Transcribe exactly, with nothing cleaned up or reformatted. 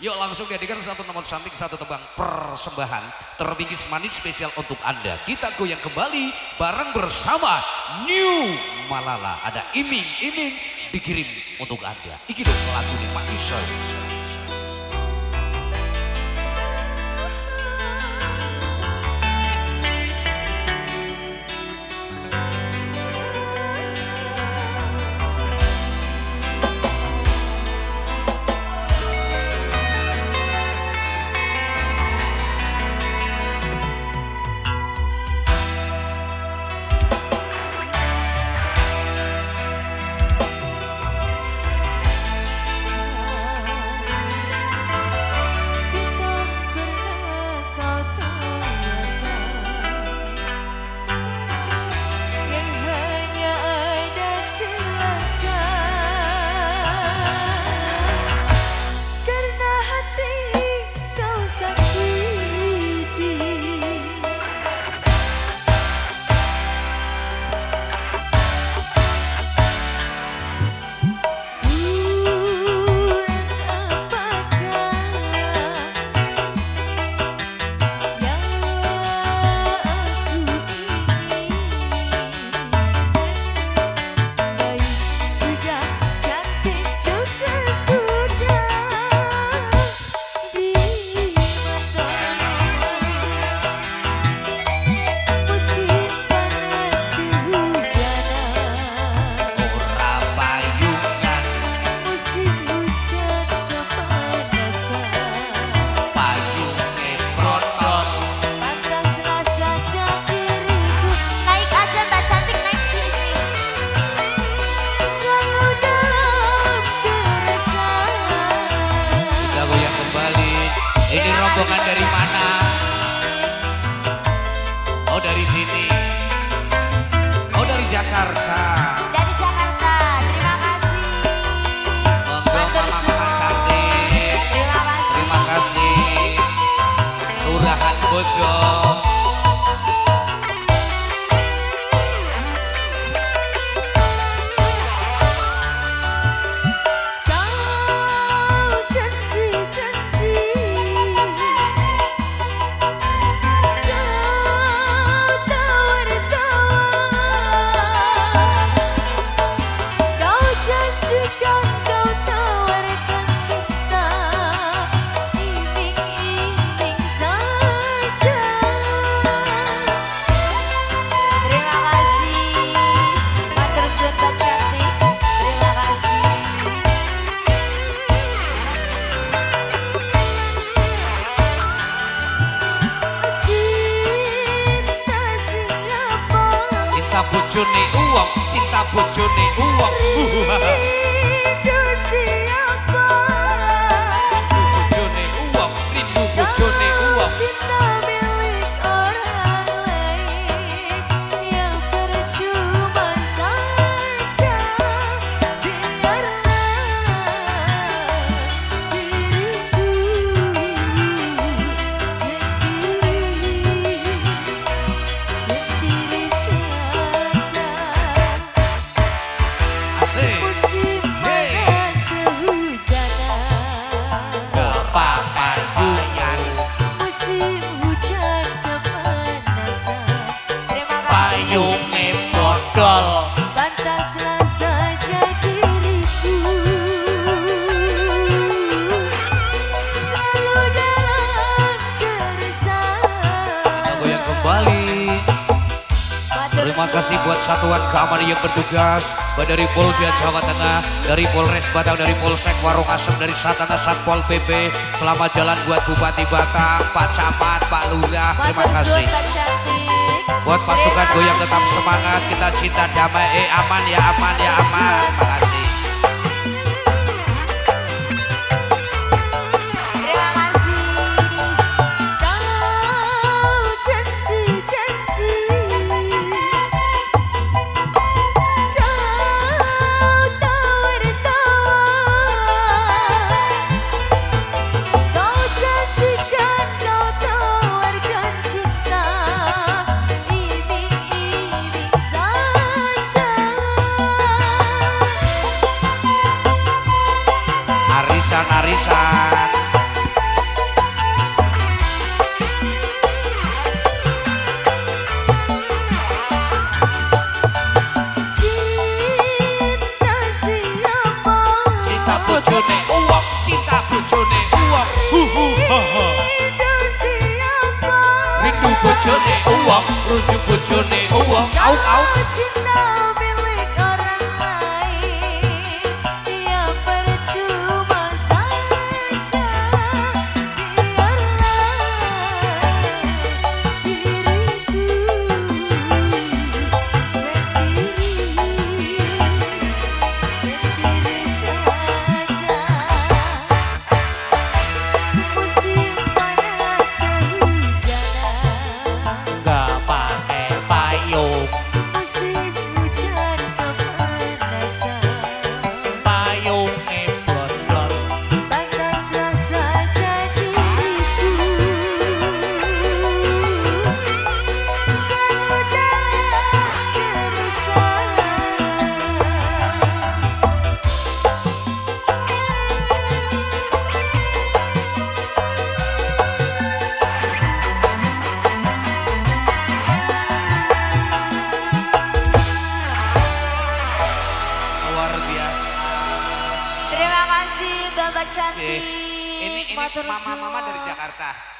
Yuk langsung jadikan satu nomor cantik, satu tebang persembahan terbingkis manis spesial untuk Anda. Kita goyang kembali bareng bersama New Malala. Ada iming-iming dikirim untuk Anda. Iki dong lagu nih Pak Isa. Rombongan dari mana? Oh dari sini. Oh dari Jakarta. Dari Jakarta. Terima kasih. Monggo Mama cantik. Terima kasih. Terima kasih. Lurahan Bodong. Bojone uang, cinta bojone uang. Rindu siapa? Rindu bojone uang, rindu bojone uang. Cinta milik orang lain yang percuma saja. Biarlah diriku sendiri, sendiri saja. Musim panas kehujanan, Kepapayungan, musim hujan kepanasan. Terima kasih. payunge bodol. Pantaslah saja diriku selalu dalam keresahan. Goyang kembali. Terima kasih buat satuan keamanan yang bertugas dari Polda Jawa Tengah, dari Polres Batang, dari Polsek Warung Asem, dari Satana Satpol P P. Selamat jalan buat Bupati Batang, Pak Camat, Pak Lurah. Terima kasih. Buat pasukan goyang tetap semangat, kita cinta damai, eh aman ya aman ya aman. Terima kasih. Terima kasih. Kau janji-janji, kau tawar-tawar, kau janjikan kau tawarkan cinta, iming-iming saja. Bapak cantik. Ini ini Matur mama-mama suwun. dari Jakarta.